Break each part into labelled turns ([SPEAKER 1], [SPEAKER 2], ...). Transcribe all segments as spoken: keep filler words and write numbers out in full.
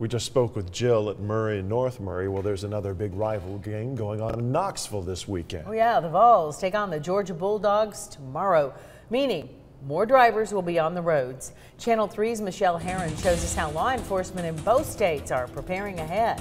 [SPEAKER 1] We just spoke with Jill at Murray and North Murray. Well, there's another big rival game going on in Knoxville this weekend.
[SPEAKER 2] Oh yeah, the Vols take on the Georgia Bulldogs tomorrow, meaning more drivers will be on the roads. Channel three's Michelle Herron shows us how law enforcement in both states are preparing ahead.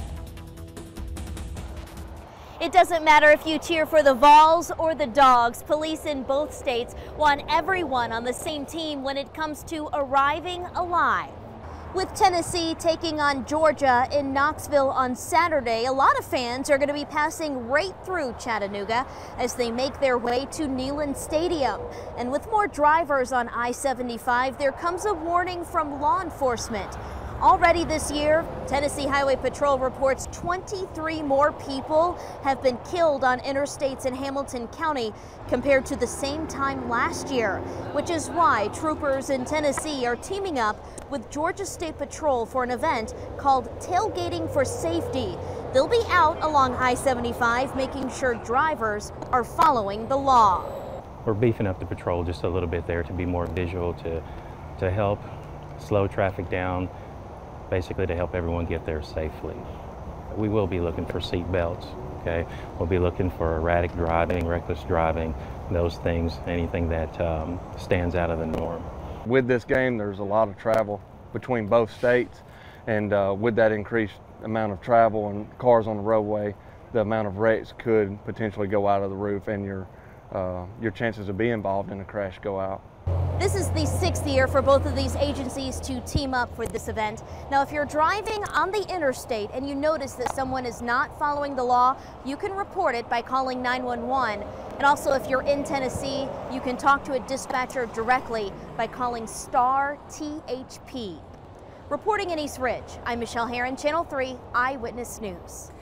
[SPEAKER 3] It doesn't matter if you cheer for the Vols or the Dawgs. Police in both states want everyone on the same team when it comes to arriving alive. With Tennessee taking on Georgia in Knoxville on Saturday, a lot of fans are going to be passing right through Chattanooga as they make their way to Neyland Stadium. And with more drivers on I seventy-five, there comes a warning from law enforcement. Already this year, Tennessee Highway Patrol reports twenty-three more people have been killed on interstates in Hamilton County compared to the same time last year, which is why troopers in Tennessee are teaming up with Georgia State Patrol for an event called Tailgating for Safety. They'll be out along I seventy-five making sure drivers are following the law.
[SPEAKER 4] We're beefing up the patrol just a little bit there to be more visual, to, to help slow traffic down, basically to help everyone get there safely. We will be looking for seat belts, okay? We'll be looking for erratic driving, reckless driving, those things, anything that um, stands out of the norm.
[SPEAKER 5] With this game, there's a lot of travel between both states, and uh, with that increased amount of travel and cars on the roadway, the amount of wrecks could potentially go out of the roof, and your, uh, your chances of being involved in a crash go out.
[SPEAKER 3] This is the sixth year for both of these agencies to team up for this event. Now, if you're driving on the interstate and you notice that someone is not following the law, you can report it by calling nine one one. And also, if you're in Tennessee, you can talk to a dispatcher directly by calling star T H P. Reporting in East Ridge, I'm Michelle Herron, Channel three Eyewitness News.